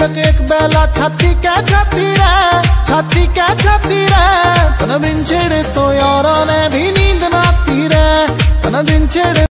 तिलक एक बेला छाती रे तन बिन छेड़े तो यारों ने भी नींद ना आती रे तन बिन छेड़े।